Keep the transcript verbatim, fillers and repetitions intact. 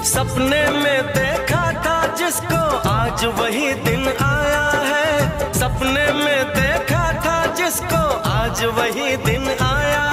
सपने में देखा था जिसको आज वही दिन आया है। सपने में देखा था जिसको आज वही दिन आया